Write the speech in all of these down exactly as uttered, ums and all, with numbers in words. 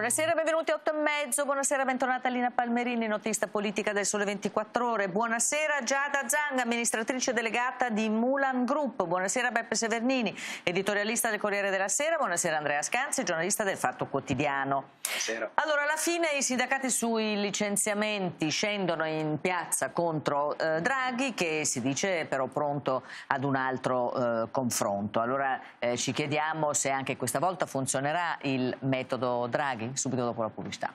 Buonasera, benvenuti a otto e mezzo, buonasera, bentornata Lina Palmerini, notista politica del Sole ventiquattro Ore. Buonasera Giada Zang, amministratrice delegata di Mulan Group. Buonasera Beppe Severnini, editorialista del Corriere della Sera. Buonasera Andrea Scanzi, giornalista del Fatto Quotidiano. Buonasera. Allora, alla fine i sindacati sui licenziamenti scendono in piazza contro eh, Draghi, che si dice però pronto ad un altro eh, confronto. Allora eh, ci chiediamo se anche questa volta funzionerà il metodo Draghi. Subito dopo la pubblicità.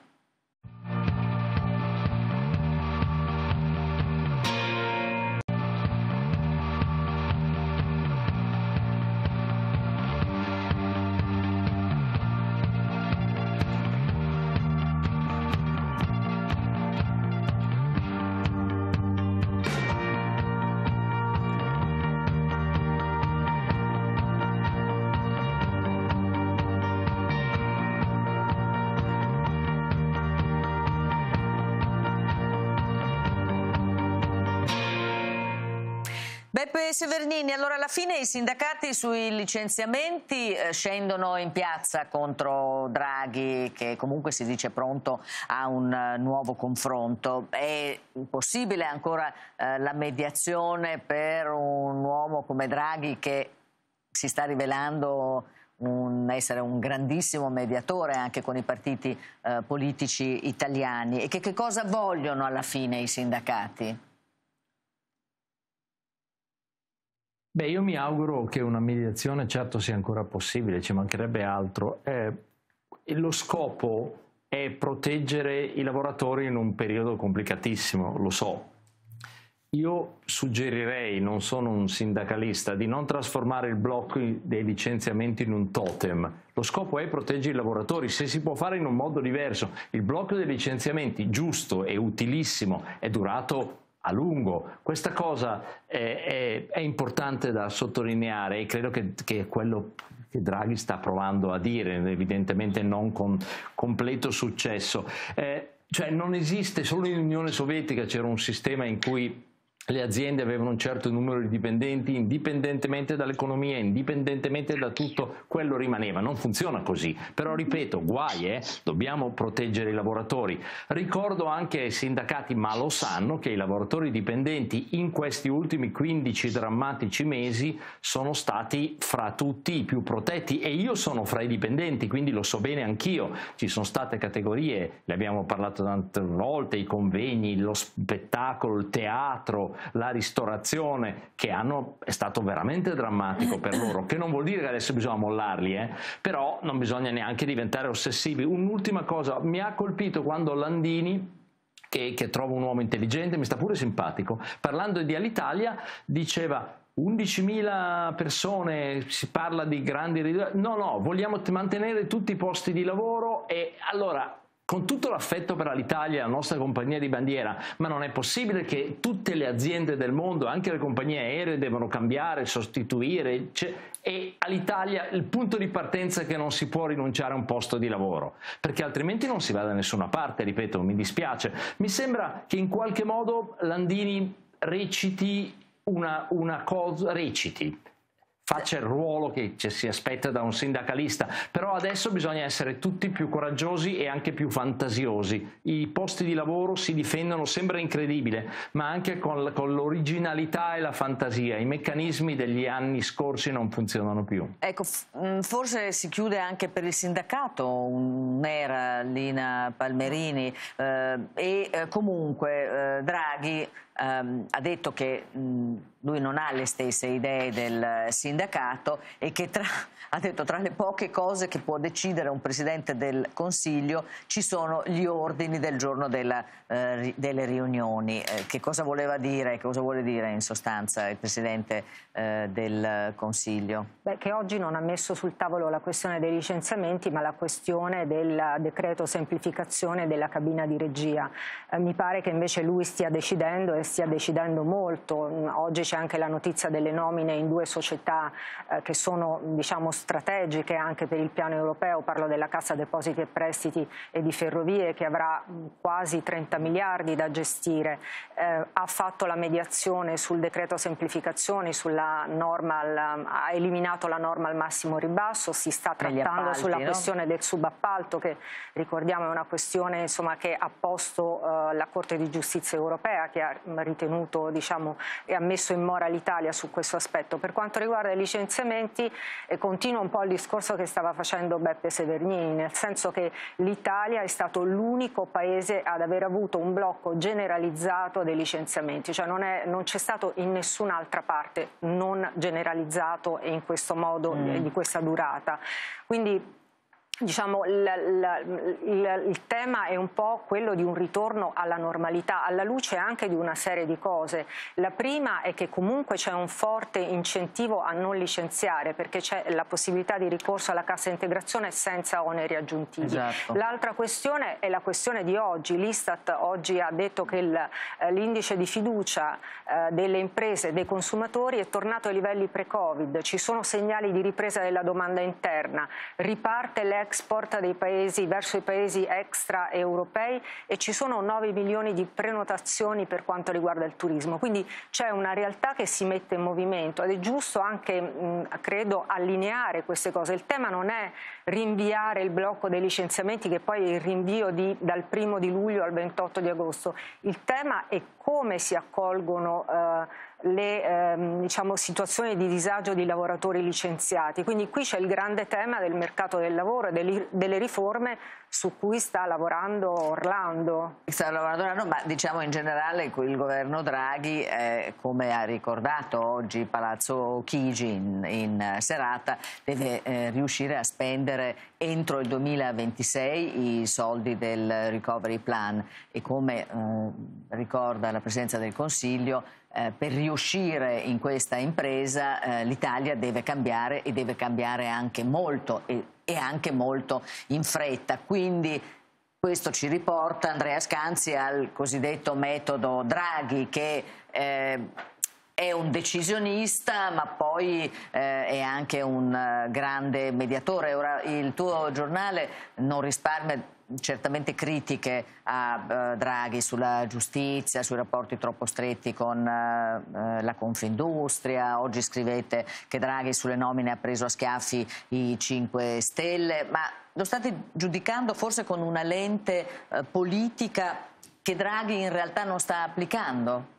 Beppe Severnini, allora alla fine i sindacati sui licenziamenti eh, scendono in piazza contro Draghi, che comunque si dice pronto a un uh, nuovo confronto. È possibile ancora eh, la mediazione per un uomo come Draghi, che si sta rivelando un, essere un grandissimo mediatore anche con i partiti eh, politici italiani? E che, che cosa vogliono alla fine i sindacati? Beh, io mi auguro che una mediazione certo sia ancora possibile, ci mancherebbe altro. Eh, lo scopo è proteggere i lavoratori in un periodo complicatissimo, lo so. Io suggerirei, non sono un sindacalista, di non trasformare il blocco dei licenziamenti in un totem. Lo scopo è proteggere i lavoratori, se si può fare in un modo diverso. Il blocco dei licenziamenti, giusto e utilissimo, è durato a lungo. Questa cosa è, è, è importante da sottolineare e credo che, che è quello che Draghi sta provando a dire, evidentemente non con completo successo. Eh, cioè non esiste, solo in Unione Sovietica c'era un sistema in cui le aziende avevano un certo numero di dipendenti, indipendentemente dall'economia, indipendentemente da tutto, quello rimaneva. Non funziona così, però ripeto, guai, eh? Dobbiamo proteggere i lavoratori. Ricordo anche ai sindacati, ma lo sanno, che i lavoratori dipendenti in questi ultimi quindici drammatici mesi sono stati fra tutti i più protetti, e io sono fra i dipendenti, quindi lo so bene anch'io. Ci sono state categorie, ne abbiamo parlato tante volte, i convegni, lo spettacolo, il teatro, la ristorazione, che hanno, è stato veramente drammatico per loro, che non vuol dire che adesso bisogna mollarli, eh? Però non bisogna neanche diventare ossessivi. Un'ultima cosa, mi ha colpito quando Landini, che, che trovo un uomo intelligente, mi sta pure simpatico, parlando di Alitalia diceva undicimila persone, si parla di grandi riduzioni, no no, vogliamo mantenere tutti i posti di lavoro. E allora, con tutto l'affetto per l'Italia, la nostra compagnia di bandiera, ma non è possibile che tutte le aziende del mondo, anche le compagnie aeree, devono cambiare, sostituire, e all'Italia il punto di partenza è che non si può rinunciare a un posto di lavoro, perché altrimenti non si va da nessuna parte, ripeto, mi dispiace. Mi sembra che in qualche modo Landini reciti una, una cosa, reciti, faccia il ruolo che ci si aspetta da un sindacalista, però adesso bisogna essere tutti più coraggiosi e anche più fantasiosi. I posti di lavoro si difendono, sembra incredibile, ma anche con, con l'originalità e la fantasia. I meccanismi degli anni scorsi non funzionano più. Ecco, forse si chiude anche per il sindacato un'era, Lina Palmerini, eh, e eh, comunque eh, Draghi Um, ha detto che um, lui non ha le stesse idee del sindacato e che tra, ha detto tra le poche cose che può decidere un Presidente del Consiglio ci sono gli ordini del giorno della, uh, delle riunioni. Eh, che cosa voleva dire, che cosa vuole dire in sostanza il Presidente uh, del Consiglio? Beh, che oggi non ha messo sul tavolo la questione dei licenziamenti, ma la questione del decreto semplificazione della cabina di regia. Eh, mi pare che invece lui stia decidendo e stia decidendo molto. Oggi c'è anche la notizia delle nomine in due società eh, che sono, diciamo, strategiche anche per il piano europeo. Parlo della Cassa Depositi e Prestiti e di Ferrovie, che avrà quasi trenta miliardi da gestire. Eh, ha fatto la mediazione sul decreto semplificazioni, sulla norma al, ha eliminato la norma al massimo ribasso, si sta trattando appalti, sulla no? questione del subappalto, che ricordiamo è una questione, insomma, che ha posto eh, la Corte di Giustizia europea, che ha ritenuto, diciamo, e ha messo in mora l'Italia su questo aspetto. Per quanto riguarda i licenziamenti, eh, continua un po' il discorso che stava facendo Beppe Severnini, nel senso che l'Italia è stato l'unico paese ad aver avuto un blocco generalizzato dei licenziamenti, cioè non, è, non c'è stato in nessun'altra parte non generalizzato e in questo modo, mm. di questa durata. Quindi, diciamo, il, il, il, il tema è un po' quello di un ritorno alla normalità, alla luce anche di una serie di cose. La prima è che comunque c'è un forte incentivo a non licenziare, perché c'è la possibilità di ricorso alla cassa integrazione senza oneri aggiuntivi. Esatto. L'altra questione è la questione di oggi. L'Istat oggi ha detto che l'indice di fiducia eh, delle imprese e dei consumatori è tornato ai livelli pre-Covid, ci sono segnali di ripresa della domanda interna, riparte l'ex export dei paesi verso i paesi extraeuropei e ci sono nove milioni di prenotazioni per quanto riguarda il turismo. Quindi c'è una realtà che si mette in movimento ed è giusto anche, mh, credo, allineare queste cose. Il tema non è rinviare il blocco dei licenziamenti, che poi è il rinvio di, dal primo di luglio al ventotto di agosto. Il tema è come si accolgono eh, le ehm, diciamo, situazioni di disagio di lavoratori licenziati. Quindi qui c'è il grande tema del mercato del lavoro e delle, delle riforme su cui sta lavorando Orlando. Sta lavorando Orlando, ma diciamo in generale il governo Draghi, eh, come ha ricordato oggi Palazzo Chigi in, in serata, deve eh, riuscire a spendere entro il duemilaventisei i soldi del Recovery Plan e come eh, ricorda la Presidenza del Consiglio, Eh, per riuscire in questa impresa eh, l'Italia deve cambiare e deve cambiare anche molto e, e anche molto in fretta. Quindi questo ci riporta, Andrea Scanzi, al cosiddetto metodo Draghi, che eh, è un decisionista ma poi eh, è anche un uh, grande mediatore. Ora il tuo giornale non risparmia certamente critiche a uh, Draghi sulla giustizia, sui rapporti troppo stretti con uh, uh, la Confindustria. Oggi scrivete che Draghi sulle nomine ha preso a schiaffi i cinque Stelle, ma lo state giudicando forse con una lente uh, politica che Draghi in realtà non sta applicando?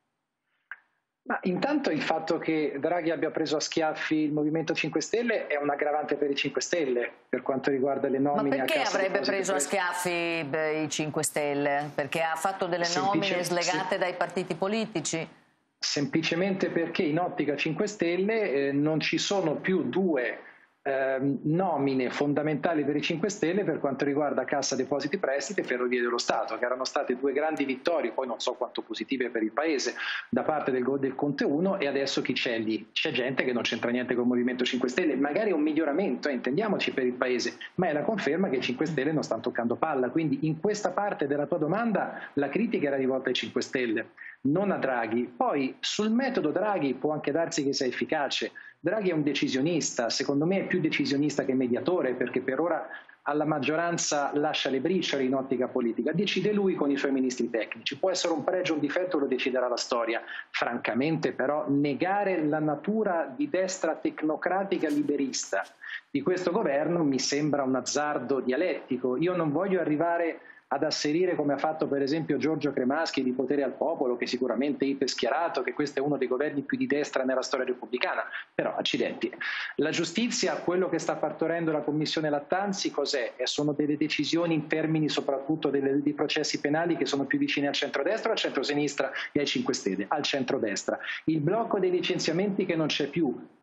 Ma intanto il fatto che Draghi abbia preso a schiaffi il Movimento cinque Stelle è un aggravante per i cinque Stelle per quanto riguarda le nomine. Ma perché a Cassa avrebbe Depositi preso a Prestiti? schiaffi beh, i cinque Stelle? Perché ha fatto delle Semplice, nomine slegate sì. dai partiti politici? Semplicemente perché in ottica cinque Stelle eh, non ci sono più due eh, nomine fondamentali per i cinque Stelle per quanto riguarda Cassa Depositi Prestiti e Ferrovie dello Stato, che erano state due grandi vittorie, poi non so quanto positive per il Paese, da parte del, del Conte uno, e adesso chi c'è lì? C'è gente che non c'entra niente con il Movimento cinque Stelle, magari è un miglioramento, eh, intendiamoci, per il Paese, ma è la conferma che i cinque Stelle non stanno toccando palla. Quindi in questa parte della tua domanda la critica era rivolta ai cinque Stelle, non a Draghi. Poi sul metodo Draghi può anche darsi che sia efficace. Draghi è un decisionista, secondo me è più decisionista che mediatore, perché per ora alla maggioranza lascia le briciole in ottica politica, decide lui con i suoi ministri tecnici. Può essere un pregio o un difetto, lo deciderà la storia. Francamente però negare la natura di destra tecnocratica liberista di questo governo mi sembra un azzardo dialettico. Io non voglio arrivare ad asserire, come ha fatto per esempio Giorgio Cremaschi di Potere al Popolo, che sicuramente è iperschierato, che questo è uno dei governi più di destra nella storia repubblicana, però accidenti. La giustizia, quello che sta partorendo la Commissione Lattanzi, cos'è? Sono delle decisioni in termini soprattutto delle, di processi penali che sono più vicini al centrodestra o al centrosinistra e ai cinque Stelle? Al centrodestra. Il blocco dei licenziamenti che non c'è più, che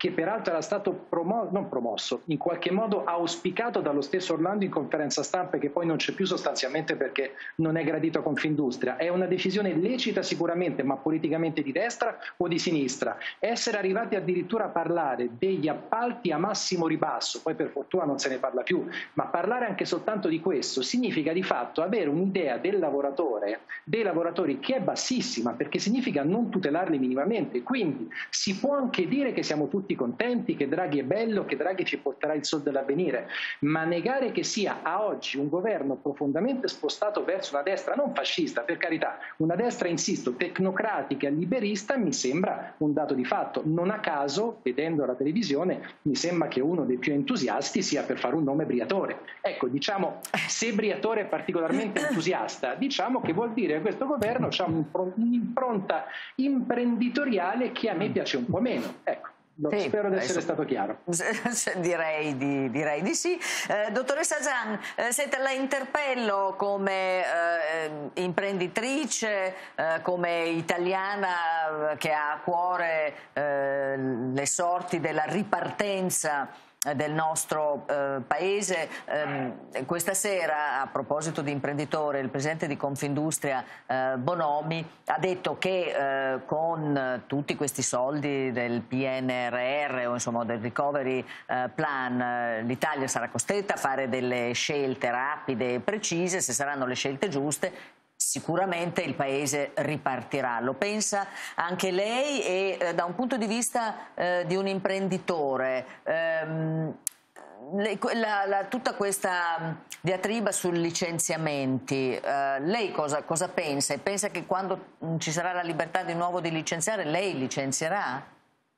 che peraltro era stato promo- non promosso, in qualche modo auspicato dallo stesso Orlando in conferenza stampa, che poi non c'è più sostanzialmente perché non è gradito a Confindustria. È una decisione lecita sicuramente, ma politicamente di destra o di sinistra. Essere arrivati addirittura a parlare degli appalti a massimo ribasso, poi per fortuna non se ne parla più, ma parlare anche soltanto di questo significa di fatto avere un'idea del lavoratore, dei lavoratori, che è bassissima, perché significa non tutelarli minimamente. Quindi si può anche dire che siamo tutti contenti, che Draghi è bello, che Draghi ci porterà il sol dell'avvenire, ma negare che sia a oggi un governo profondamente spostato verso una destra non fascista, per carità, una destra, insisto, tecnocratica e liberista, mi sembra un dato di fatto. Non a caso, vedendo la televisione, mi sembra che uno dei più entusiasti sia, per fare un nome, Briatore. Ecco, diciamo, se Briatore è particolarmente entusiasta, diciamo che vuol dire che questo governo ha un'impronta imprenditoriale che a me piace un po' meno. Ecco. Sì, spero di essere stato chiaro. Direi di, direi di sì. Eh, dottoressa Zan, eh, senta, la interpello come eh, imprenditrice, eh, come italiana che ha a cuore eh, le sorti della ripartenza del nostro eh, paese. Eh, questa sera, a proposito di imprenditore, il presidente di Confindustria eh, Bonomi ha detto che eh, con tutti questi soldi del P N R R o insomma del Recovery eh, Plan eh, l'Italia sarà costretta a fare delle scelte rapide e precise. Se saranno le scelte giuste, sicuramente il Paese ripartirà. Lo pensa anche lei? E eh, da un punto di vista eh, di un imprenditore, ehm, le, la, la, tutta questa diatriba sui licenziamenti, eh, lei cosa, cosa pensa? E pensa che quando mh, ci sarà la libertà di nuovo di licenziare, lei licenzierà?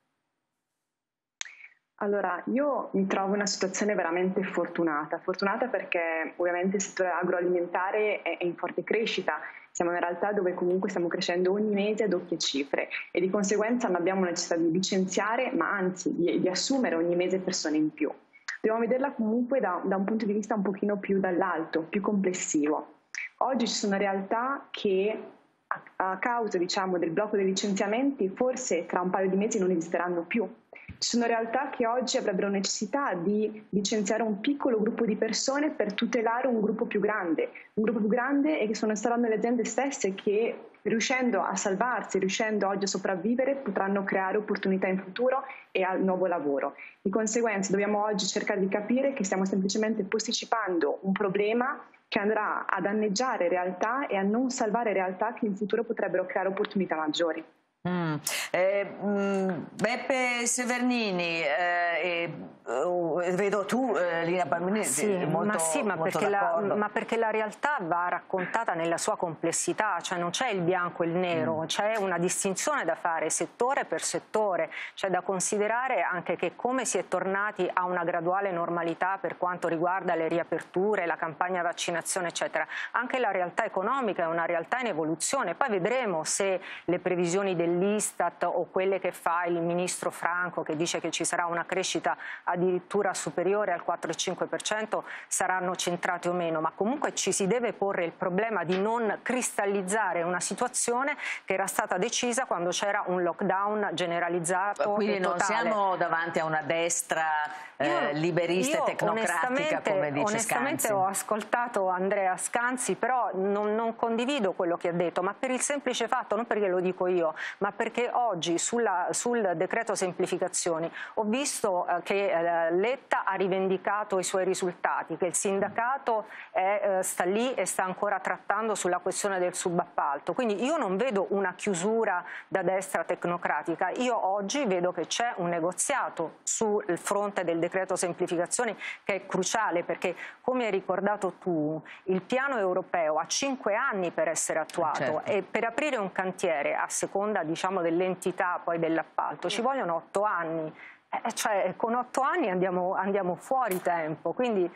Allora, io mi trovo in una situazione veramente fortunata, fortunata perché ovviamente il settore agroalimentare è in forte crescita, siamo in una realtà dove comunque stiamo crescendo ogni mese a doppie cifre e di conseguenza non abbiamo necessità di licenziare, ma anzi di, di assumere ogni mese persone in più. Dobbiamo vederla comunque da, da un punto di vista un pochino più dall'alto, più complessivo. Oggi ci sono realtà che a, a causa, diciamo, del blocco dei licenziamenti forse tra un paio di mesi non esisteranno più. Ci sono realtà che oggi avrebbero necessità di licenziare un piccolo gruppo di persone per tutelare un gruppo più grande, un gruppo più grande e che sono saranno le aziende stesse che, riuscendo a salvarsi, riuscendo oggi a sopravvivere, potranno creare opportunità in futuro e al nuovo lavoro. Di conseguenza dobbiamo oggi cercare di capire che stiamo semplicemente posticipando un problema che andrà a danneggiare realtà e a non salvare realtà che in futuro potrebbero creare opportunità maggiori. Mm. Eh, mh, Beppe Severnini, eh, eh, vedo tu, eh, Lina Palmerini, sì, molto, ma sì, ma perché, la, ma perché la realtà va raccontata nella sua complessità, cioè non c'è il bianco e il nero, mm. c'è una distinzione da fare settore per settore, c'è da considerare anche che come si è tornati a una graduale normalità per quanto riguarda le riaperture, la campagna vaccinazione eccetera, anche la realtà economica è una realtà in evoluzione, poi vedremo se le previsioni del l'Istat o quelle che fa il ministro Franco, che dice che ci sarà una crescita addirittura superiore al quattro virgola cinque per cento, saranno centrate o meno, ma comunque ci si deve porre il problema di non cristallizzare una situazione che era stata decisa quando c'era un lockdown generalizzato. Quindi e non totale. Siamo davanti a una destra eh, io, liberista io e tecnocratica, come dice onestamente Scanzi. Ho ascoltato Andrea Scanzi, però non, non condivido quello che ha detto, ma per il semplice fatto, non perché lo dico io, ma perché oggi sulla, sul decreto semplificazioni ho visto eh, che eh, Letta ha rivendicato i suoi risultati, che il sindacato è, eh, sta lì e sta ancora trattando sulla questione del subappalto, quindi io non vedo una chiusura da destra tecnocratica, io oggi vedo che c'è un negoziato sul fronte del decreto semplificazioni che è cruciale, perché come hai ricordato tu il piano europeo ha cinque anni per essere attuato, certo. E per aprire un cantiere a seconda diciamo dell'entità poi dell'appalto ci vogliono otto anni, eh, cioè con otto anni andiamo, andiamo fuori tempo, quindi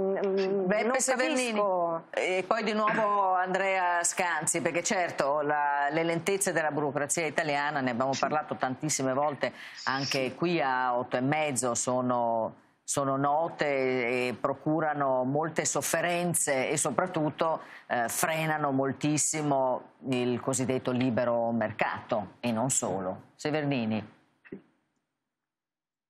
mh, Beppe Severnini e poi di nuovo Andrea Scanzi, perché certo la, le lentezze della burocrazia italiana, ne abbiamo parlato tantissime volte anche qui a otto e mezzo, sono sono note e procurano molte sofferenze e soprattutto eh, frenano moltissimo il cosiddetto libero mercato e non solo. Severnini.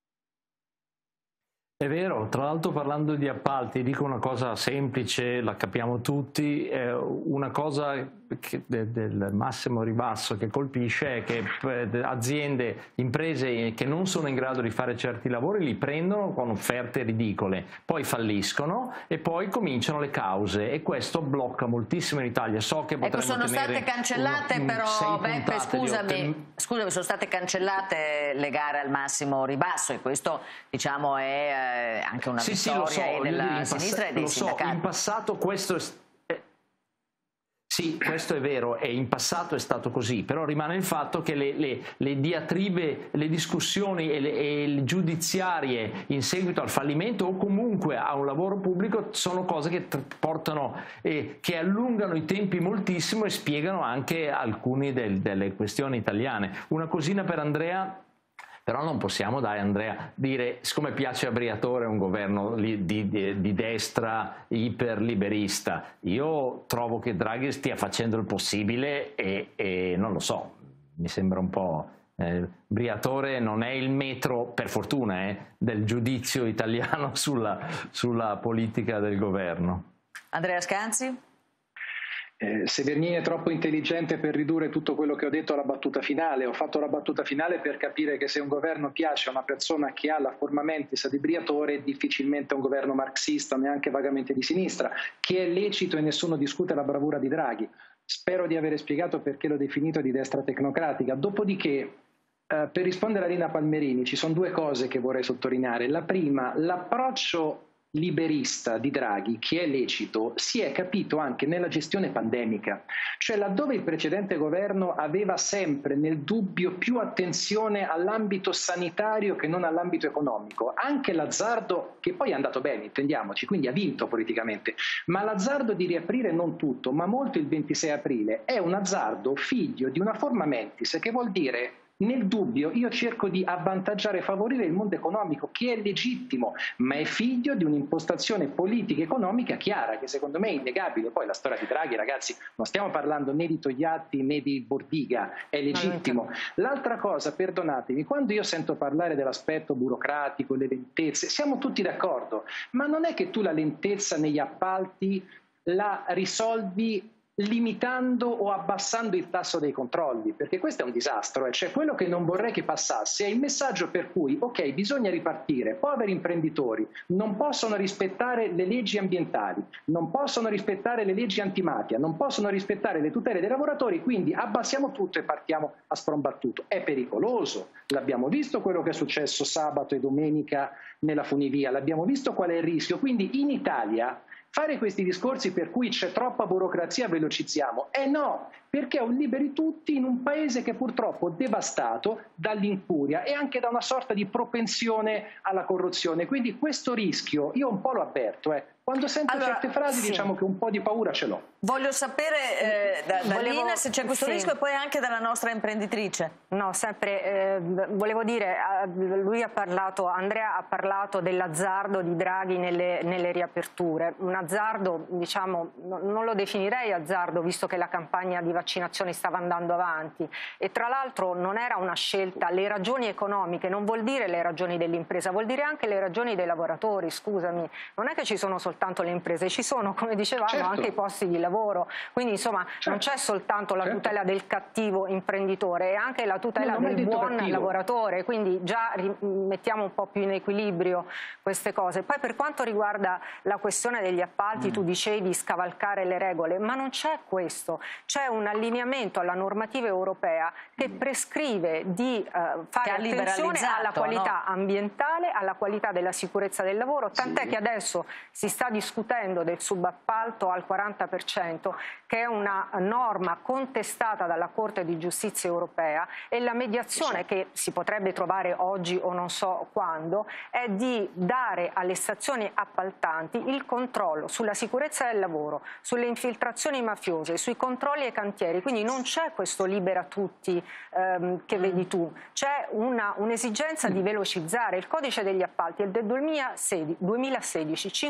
È vero, tra l'altro parlando di appalti dico una cosa semplice, la capiamo tutti, eh, una cosa che, de, del massimo ribasso che colpisce è che eh, aziende, imprese che non sono in grado di fare certi lavori li prendono con offerte ridicole, poi falliscono e poi cominciano le cause e questo blocca moltissimo in Italia. So che ecco, sono state cancellate un, un, però, Beppe, scusami, scusami, sono state cancellate le gare al massimo ribasso e questo diciamo è anche una sì, vittoria sì, lo so, della sinistra e dei lo sindacati. So, in passato questo è, eh, sì, questo è vero e in passato è stato così, però rimane il fatto che le, le, le diatribe, le discussioni e le, e le giudiziarie in seguito al fallimento o comunque a un lavoro pubblico sono cose che portano eh, che allungano i tempi moltissimo e spiegano anche alcune del, delle questioni italiane. Una cosina per Andrea. Però non possiamo, dai Andrea, dire, siccome piace a Briatore un governo di, di, di destra iperliberista, io trovo che Draghi stia facendo il possibile e, e non lo so, mi sembra un po'... Eh, Briatore non è il metro, per fortuna, eh, del giudizio italiano sulla, sulla politica del governo. Andrea Scanzi? Eh, Severnini è troppo intelligente per ridurre tutto quello che ho detto alla battuta finale. Ho fatto la battuta finale per capire che se un governo piace a una persona che ha la forma mentis di Briatore, difficilmente è un governo marxista, neanche vagamente di sinistra, che è lecito e nessuno discute la bravura di Draghi. Spero di aver spiegato perché l'ho definito di destra tecnocratica. Dopodiché, eh, per rispondere a Lina Palmerini, ci sono due cose che vorrei sottolineare. La prima, l'approccio liberista di Draghi, che è lecito, si è capito anche nella gestione pandemica, cioè laddove il precedente governo aveva sempre nel dubbio più attenzione all'ambito sanitario che non all'ambito economico, anche l'azzardo, che poi è andato bene, intendiamoci, quindi ha vinto politicamente, ma l'azzardo di riaprire non tutto, ma molto il ventisei aprile, è un azzardo figlio di una forma mentis, che vuol dire nel dubbio io cerco di avvantaggiare e favorire il mondo economico, che è legittimo, ma è figlio di un'impostazione politica economica chiara, che secondo me è innegabile. Poi la storia di Draghi, ragazzi, non stiamo parlando né di Togliatti né di Bordiga, è legittimo. L'altra cosa, perdonatemi, quando io sento parlare dell'aspetto burocratico, le lentezze, siamo tutti d'accordo, ma non è che tu la lentezza negli appalti la risolvi limitando o abbassando il tasso dei controlli, perché questo è un disastro, eh? Cioè quello che non vorrei che passasse è il messaggio per cui, ok, bisogna ripartire, poveri imprenditori non possono rispettare le leggi ambientali, non possono rispettare le leggi antimafia, non possono rispettare le tutele dei lavoratori, quindi abbassiamo tutto e partiamo a sprombattuto. È pericoloso, l'abbiamo visto quello che è successo sabato e domenica nella funivia, l'abbiamo visto qual è il rischio, quindi in Italia fare questi discorsi per cui c'è troppa burocrazia, velocizziamo. Eh no, perché è un liberi tutti in un paese che purtroppo è devastato dall'incuria e anche da una sorta di propensione alla corruzione. Quindi questo rischio, io un po' lo avverto, eh. Quando sento allora, certe frasi sì, diciamo che un po' di paura ce l'ho. Voglio sapere eh, da, da volevo, Lina se c'è questo sì. rischio e poi anche dalla nostra imprenditrice. No, sempre, eh, volevo dire, lui ha parlato, Andrea ha parlato dell'azzardo di Draghi nelle, nelle riaperture. Un azzardo, diciamo, non lo definirei azzardo visto che la campagna di vaccinazioni stava andando avanti e tra l'altro non era una scelta, le ragioni economiche non vuol dire le ragioni dell'impresa, vuol dire anche le ragioni dei lavoratori, scusami, non è che ci sono soltanto soltanto le imprese, ci sono, come dicevamo, certo, anche i posti di lavoro, quindi insomma certo, non c'è soltanto la certo. tutela del cattivo imprenditore, è anche la tutela no, del buon cattivo. lavoratore, quindi già mettiamo un po' più in equilibrio queste cose. Poi per quanto riguarda la questione degli appalti, mm. tu dicevi scavalcare le regole, ma non c'è questo, c'è un allineamento alla normativa europea che mm. prescrive di uh, fare attenzione alla qualità no? ambientale, alla qualità della sicurezza del lavoro, tant'è sì. che adesso si sta discutendo del subappalto al quaranta per cento, che è una norma contestata dalla Corte di Giustizia europea, e la mediazione che si potrebbe trovare oggi o non so quando è di dare alle stazioni appaltanti il controllo sulla sicurezza del lavoro, sulle infiltrazioni mafiose, sui controlli ai cantieri, quindi non c'è questo libera tutti ehm, che vedi tu, c'è un'esigenza un di velocizzare. Il codice degli appalti è del duemilasedici, cinque anni fa.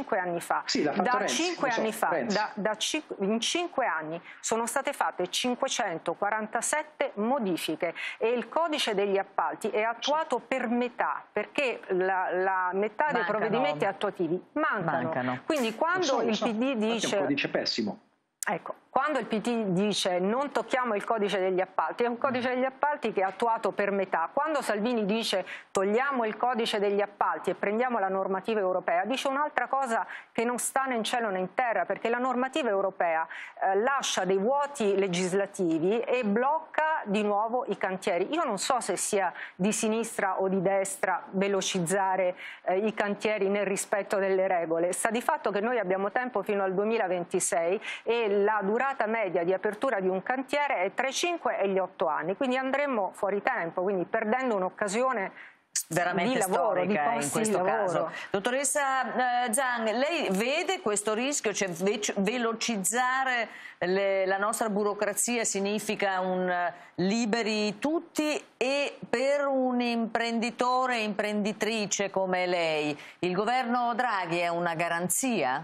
fa. Sì, l'ha fatto da Renzi, cinque so, anni fa, da, da, in cinque anni sono state fatte cinquecentoquarantasette modifiche e il codice degli appalti è attuato per metà, perché la, la metà Mancano. dei provvedimenti attuativi mancano. Mancano. Quindi quando so, il so. P D dice... È un codice pessimo. Ecco, quando il P D dice non tocchiamo il codice degli appalti, è un codice degli appalti che è attuato per metà. Quando Salvini dice togliamo il codice degli appalti e prendiamo la normativa europea, dice un'altra cosa che non sta né in cielo né in terra, perché la normativa europea eh, lascia dei vuoti legislativi e blocca di nuovo i cantieri. Io non so se sia di sinistra o di destra velocizzare eh, i cantieri nel rispetto delle regole. Sta di fatto che noi abbiamo tempo fino al duemilaventisei e la durata media di apertura di un cantiere è tra i cinque e gli otto anni, quindi andremmo fuori tempo, quindi perdendo un'occasione veramente di lavoro, storica di in questo lavoro. caso. Dottoressa eh, Zhang, lei vede questo rischio, cioè velocizzare le, la nostra burocrazia significa un uh, liberi tutti, e per un imprenditore, imprenditrice come lei, il governo Draghi è una garanzia?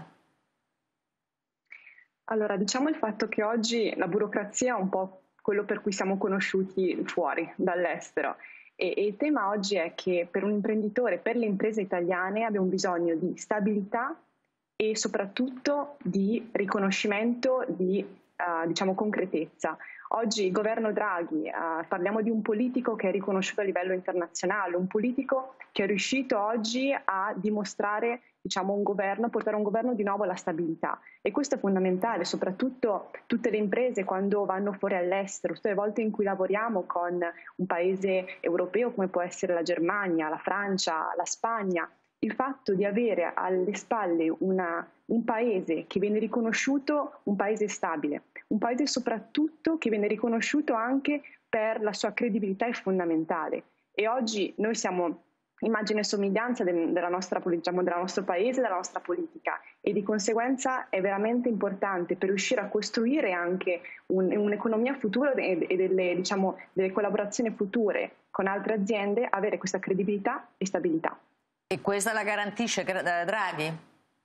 Allora, diciamo il fatto che oggi la burocrazia è un po' quello per cui siamo conosciuti fuori, dall'estero. E, e il tema oggi è che per un imprenditore, per le imprese italiane abbiamo bisogno di stabilità e soprattutto di riconoscimento, di uh, diciamo concretezza. Oggi il governo Draghi, uh, parliamo di un politico che è riconosciuto a livello internazionale, un politico che è riuscito oggi a dimostrare, diciamo, un governo, portare un governo di nuovo alla stabilità, e questo è fondamentale. Soprattutto tutte le imprese quando vanno fuori all'estero, tutte le volte in cui lavoriamo con un paese europeo come può essere la Germania, la Francia, la Spagna, il fatto di avere alle spalle una, un paese che viene riconosciuto, un paese stabile, un paese soprattutto che viene riconosciuto anche per la sua credibilità è fondamentale. E oggi noi siamo immagine e somiglianza del, della nostra, diciamo, del nostro paese, della nostra politica, e di conseguenza è veramente importante per riuscire a costruire anche un, un'economia futura e, e delle, diciamo, delle collaborazioni future con altre aziende, avere questa credibilità e stabilità. E questa la garantisce Draghi?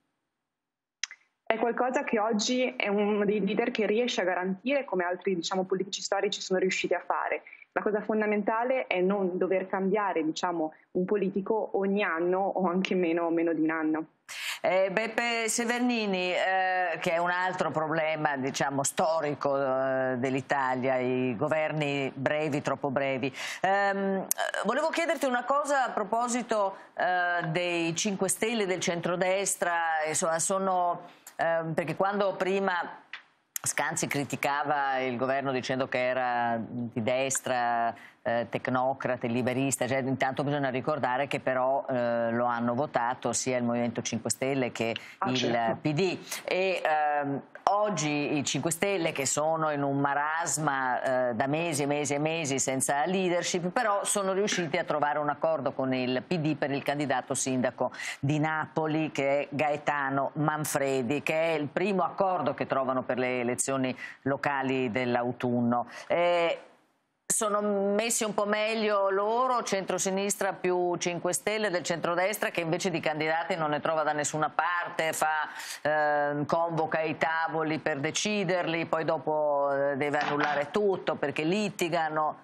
È qualcosa che oggi è uno dei leader che riesce a garantire, come altri, diciamo, politici storici sono riusciti a fare. La cosa fondamentale è non dover cambiare, diciamo, un politico ogni anno o anche meno, meno di un anno. Eh, Beppe Severnini, eh, che è un altro problema, diciamo, storico eh, dell'Italia, i governi brevi, troppo brevi. Eh, volevo chiederti una cosa a proposito eh, dei cinque Stelle, del centrodestra, insomma, sono, eh, perché quando prima Scanzi criticava il governo dicendo che era di destra, eh, tecnocrate, liberista, cioè, intanto bisogna ricordare che però eh, lo hanno votato sia il Movimento cinque Stelle che ah, il certo. P D, e ehm, oggi i cinque Stelle, che sono in un marasma eh, da mesi e mesi e mesi senza leadership, però sono riusciti a trovare un accordo con il P D per il candidato sindaco di Napoli, che è Gaetano Manfredi, che è il primo accordo che trovano per le elezioni locali dell'autunno. Eh, sono messi un po' meglio loro, centrosinistra più cinque Stelle, del centrodestra, che invece di candidati non ne trova da nessuna parte, fa, eh, convoca i tavoli per deciderli, poi dopo eh, deve annullare tutto perché litigano.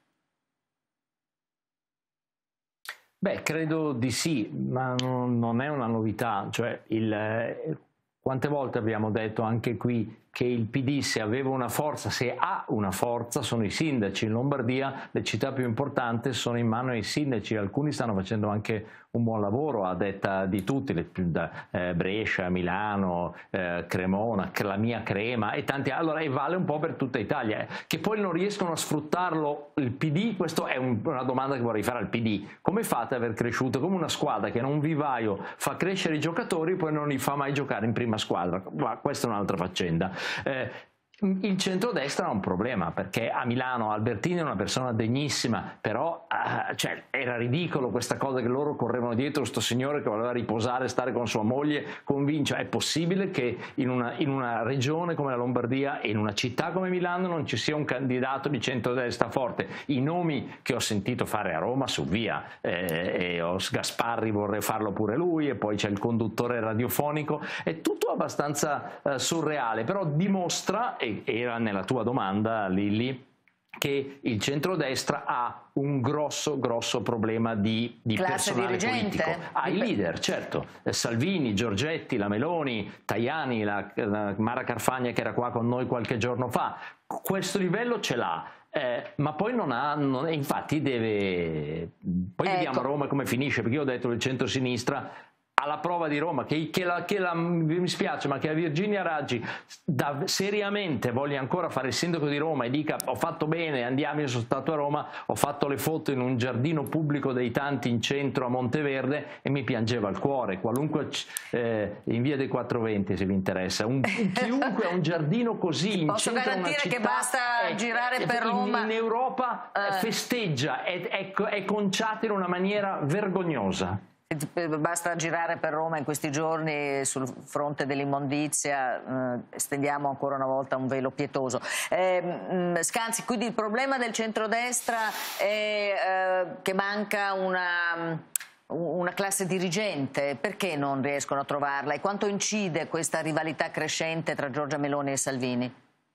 Beh, credo di sì, ma non, non è una novità. Cioè il, eh, quante volte abbiamo detto anche qui che il P D, se aveva una forza, se ha una forza, sono i sindaci. In Lombardia le città più importanti sono in mano ai sindaci, alcuni stanno facendo anche un buon lavoro a detta di tutti, le, da, eh, Brescia, Milano, eh, Cremona, la mia Crema e tanti altri, allora, e vale un po' per tutta Italia. Che poi non riescono a sfruttarlo il P D, questa è un, una domanda che vorrei fare al P D. Come fate ad aver cresciuto come una squadra che in un vivaio fa crescere i giocatori, poi non li fa mai giocare in prima squadra? Ma questa è un'altra faccenda. Eh, Il centrodestra ha un problema, perché a Milano Albertini è una persona degnissima, però uh, cioè, era ridicolo questa cosa che loro correvano dietro sto signore che voleva riposare, stare con sua moglie, convince. È possibile che in una, in una regione come la Lombardia e in una città come Milano non ci sia un candidato di centrodestra forte? I nomi che ho sentito fare a Roma su via, eh, e Os Gasparri vorrei farlo pure lui, e poi c'è il conduttore radiofonico, è tutto abbastanza uh, surreale, però dimostra, era nella tua domanda, Lilli, che il centrodestra ha un grosso grosso problema di, di personale dirigente. politico. Ha i leader, certo, Salvini, Giorgetti, la Meloni, Tajani, la, la Mara Carfagna che era qua con noi qualche giorno fa. Questo livello ce l'ha. Eh, ma poi non ha, non, infatti deve, poi ecco. Vediamo a Roma come finisce, perché io ho detto il centrosinistra alla prova di Roma, che, che, la, che la, mi spiace, ma che a Virginia Raggi da, seriamente voglia ancora fare il sindaco di Roma e dica ho fatto bene, andiamo, io sono stato a Roma, ho fatto le foto in un giardino pubblico dei tanti in centro a Monteverde e mi piangeva il cuore, qualunque eh, in via dei quattrocentoventi se vi interessa, un, chiunque ha un giardino così in Posso centro a una garantire città, che basta è, girare è, per in, Roma in Europa eh. festeggia, è, è, è conciata in una maniera vergognosa. Basta girare per Roma in questi giorni sul fronte dell'immondizia, eh, stendiamo ancora una volta un velo pietoso. Eh, Scanzi, quindi il problema del centrodestra è eh, che manca una, una classe dirigente. Perché non riescono a trovarla e quanto incide questa rivalità crescente tra Giorgia Meloni e Salvini?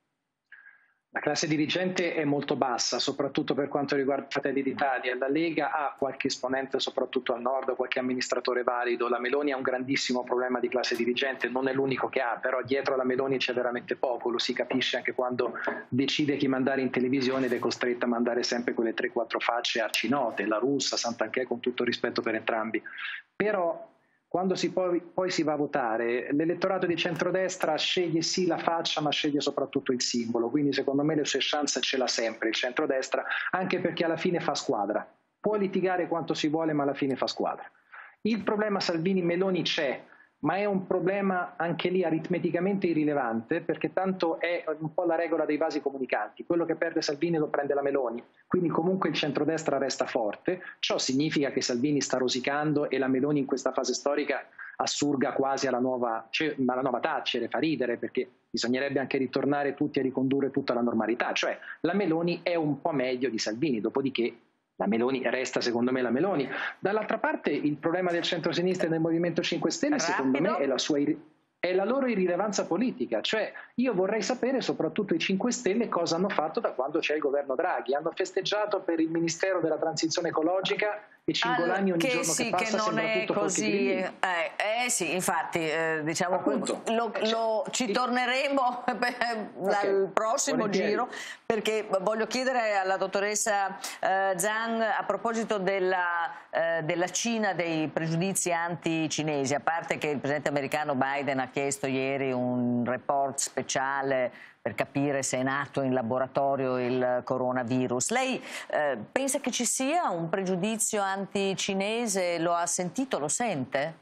La classe dirigente è molto bassa, soprattutto per quanto riguarda Fratelli d'Italia. La Lega ha qualche esponente, soprattutto al nord, qualche amministratore valido. La Meloni ha un grandissimo problema di classe dirigente, non è l'unico che ha, però dietro la Meloni c'è veramente poco, lo si capisce anche quando decide chi mandare in televisione ed è costretta a mandare sempre quelle tre quattro facce arcinote, la Russa, Santanchè, con tutto rispetto per entrambi. Però quando si poi, poi si va a votare, l'elettorato di centrodestra sceglie sì la faccia, ma sceglie soprattutto il simbolo, quindi secondo me le sue chance ce l'ha sempre il centrodestra, anche perché alla fine fa squadra. Può litigare quanto si vuole, ma alla fine fa squadra. Il problema Salvini-Meloni c'è, ma è un problema anche lì aritmeticamente irrilevante, perché tanto è un po' la regola dei vasi comunicanti, quello che perde Salvini lo prende la Meloni, quindi comunque il centrodestra resta forte. Ciò significa che Salvini sta rosicando e la Meloni in questa fase storica assurga quasi alla nuova, cioè, alla nuova Thatcher, fa ridere perché bisognerebbe anche ritornare tutti a ricondurre tutta la normalità, cioè la Meloni è un po' meglio di Salvini, dopodiché la Meloni resta secondo me la Meloni. Dall'altra parte il problema del centro-sinistra e del Movimento cinque Stelle Rapido. secondo me è la sua è la loro irrilevanza politica, cioè io vorrei sapere soprattutto i cinque Stelle cosa hanno fatto da quando c'è il governo Draghi. Hanno festeggiato per il Ministero della Transizione Ecologica e Cingolani ogni che giorno sì, che passa che non sembra è tutto così, eh, eh sì, infatti eh, diciamo Appunto, lo, eh, lo, ci il... torneremo al okay. prossimo Volentieri. giro, perché voglio chiedere alla dottoressa eh, Zhang a proposito della, eh, della Cina, dei pregiudizi anti-cinesi, a parte che il presidente americano Biden ha chiesto ieri un report speciale per capire se è nato in laboratorio il coronavirus. Lei eh, pensa che ci sia un pregiudizio anticinese? Lo ha sentito, lo sente?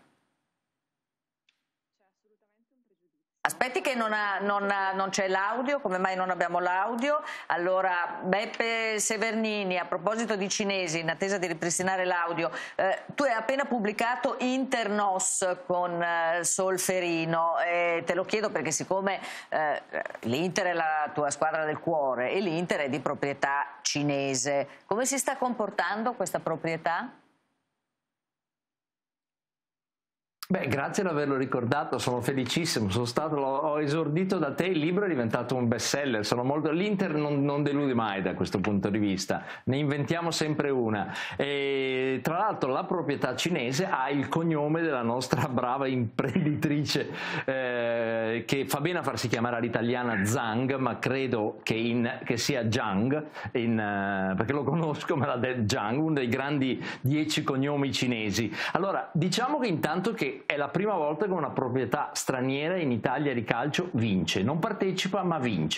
Aspetti che non, ha, non, ha, non c'è l'audio, come mai non abbiamo l'audio? Allora, Beppe Severnini, a proposito di cinesi, in attesa di ripristinare l'audio, eh, tu hai appena pubblicato Internos con eh, Solferino, e te lo chiedo perché siccome eh, l'Inter è la tua squadra del cuore e l'Inter è di proprietà cinese, come si sta comportando questa proprietà? Beh, grazie di averlo ricordato, sono felicissimo, sono stato, ho esordito da te, il libro è diventato un bestseller, sono molto, l'Inter non, non delude mai da questo punto di vista, ne inventiamo sempre una. E, tra l'altro la proprietà cinese ha il cognome della nostra brava imprenditrice, eh, che fa bene a farsi chiamare all'italiana Zhang, ma credo che, in, che sia Zhang, in, uh, perché lo conosco, me l'ha detto Zhang, uno dei grandi dieci cognomi cinesi. Allora, diciamo che intanto che è la prima volta che una proprietà straniera in Italia di calcio vince, non partecipa ma vince,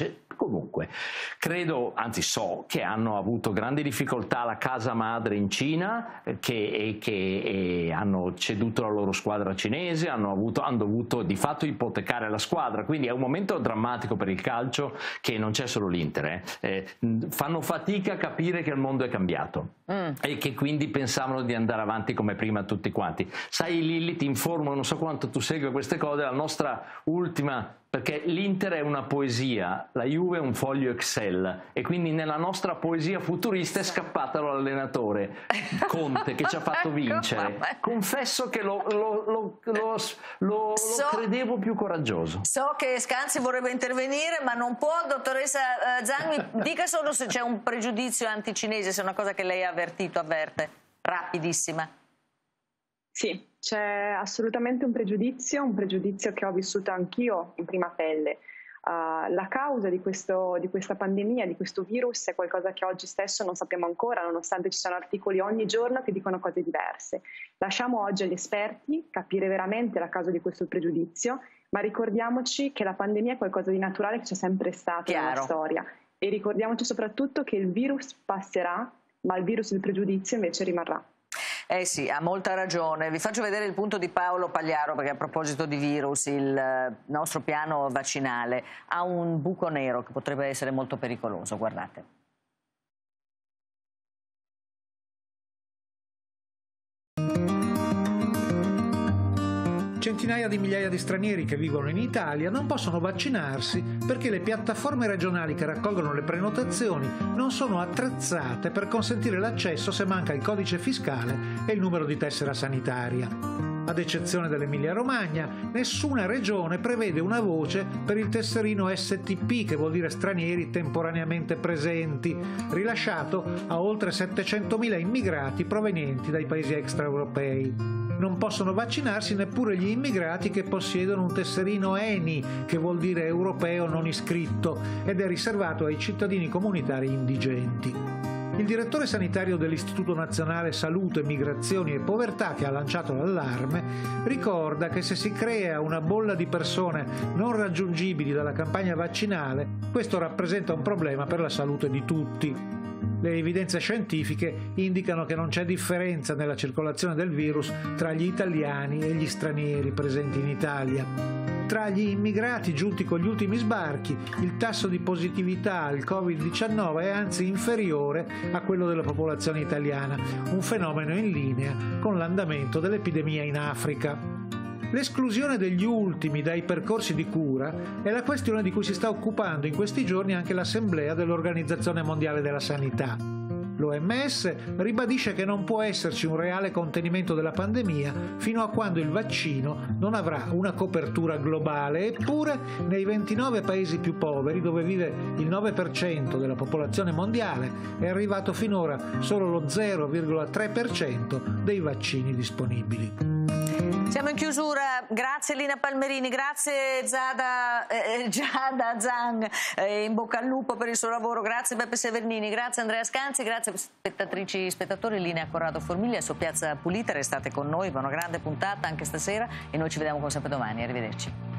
Comunque, credo, anzi so, che hanno avuto grandi difficoltà la casa madre in Cina, che, e che e hanno ceduto la loro squadra cinese, hanno, avuto, hanno dovuto di fatto ipotecare la squadra, quindi è un momento drammatico per il calcio, che non c'è solo l'Inter, eh. Eh, fanno fatica a capire che il mondo è cambiato mm. e che quindi pensavano di andare avanti come prima tutti quanti. Sai Lilli, ti informo, non so quanto tu segui queste cose, la nostra ultima, perché l'Inter è una poesia, la Juve è un foglio Excel, e quindi nella nostra poesia futurista è scappato l'allenatore Conte, che ci ha fatto vincere. Confesso che lo, lo, lo, lo, lo, so, lo credevo più coraggioso. So che Scanzi vorrebbe intervenire, ma non può. Dottoressa uh, Zhang, mi dica solo se c'è un pregiudizio anticinese, se è una cosa che lei ha avvertito, avverte, rapidissima. Sì, c'è assolutamente un pregiudizio, un pregiudizio che ho vissuto anch'io in prima pelle. Uh, la causa di, questo, di questa pandemia, di questo virus, è qualcosa che oggi stesso non sappiamo ancora, nonostante ci siano articoli ogni giorno che dicono cose diverse. Lasciamo oggi agli esperti capire veramente la causa di questo pregiudizio, ma ricordiamoci che la pandemia è qualcosa di naturale che c'è sempre stato Chiaro. nella storia, e ricordiamoci soprattutto che il virus passerà, ma il virus del pregiudizio invece rimarrà. Eh sì, ha molta ragione. Vi faccio vedere il punto di Paolo Pagliaro, perché a proposito di virus il nostro piano vaccinale ha un buco nero che potrebbe essere molto pericoloso. Guardate. Centinaia di migliaia di stranieri che vivono in Italia non possono vaccinarsi perché le piattaforme regionali che raccolgono le prenotazioni non sono attrezzate per consentire l'accesso se manca il codice fiscale e il numero di tessera sanitaria. Ad eccezione dell'Emilia-Romagna, nessuna regione prevede una voce per il tesserino S T P, che vuol dire stranieri temporaneamente presenti, rilasciato a oltre settecentomila immigrati provenienti dai paesi extraeuropei. Non possono vaccinarsi neppure gli immigrati che possiedono un tesserino E N I, che vuol dire europeo non iscritto, ed è riservato ai cittadini comunitari indigenti. Il direttore sanitario dell'Istituto Nazionale Salute, Migrazioni e Povertà, che ha lanciato l'allarme, ricorda che se si crea una bolla di persone non raggiungibili dalla campagna vaccinale, questo rappresenta un problema per la salute di tutti. Le evidenze scientifiche indicano che non c'è differenza nella circolazione del virus tra gli italiani e gli stranieri presenti in Italia. Tra gli immigrati giunti con gli ultimi sbarchi, il tasso di positività al covid diciannove è anzi inferiore a quello della popolazione italiana, un fenomeno in linea con l'andamento dell'epidemia in Africa. L'esclusione degli ultimi dai percorsi di cura è la questione di cui si sta occupando in questi giorni anche l'Assemblea dell'Organizzazione Mondiale della Sanità. L'O M S ribadisce che non può esserci un reale contenimento della pandemia fino a quando il vaccino non avrà una copertura globale, eppure nei ventinove paesi più poveri, dove vive il nove per cento della popolazione mondiale, è arrivato finora solo lo zero virgola tre per cento dei vaccini disponibili. Siamo in chiusura, grazie Lina Palmerini, grazie Zada, eh, Giada Zhang, eh, in bocca al lupo per il suo lavoro, grazie Beppe Severnini, grazie Andrea Scanzi, grazie spettatrici e spettatori. Linea Corrado Formiglia su Piazza Pulita, restate con noi per una grande puntata anche stasera e noi ci vediamo come sempre domani, arrivederci.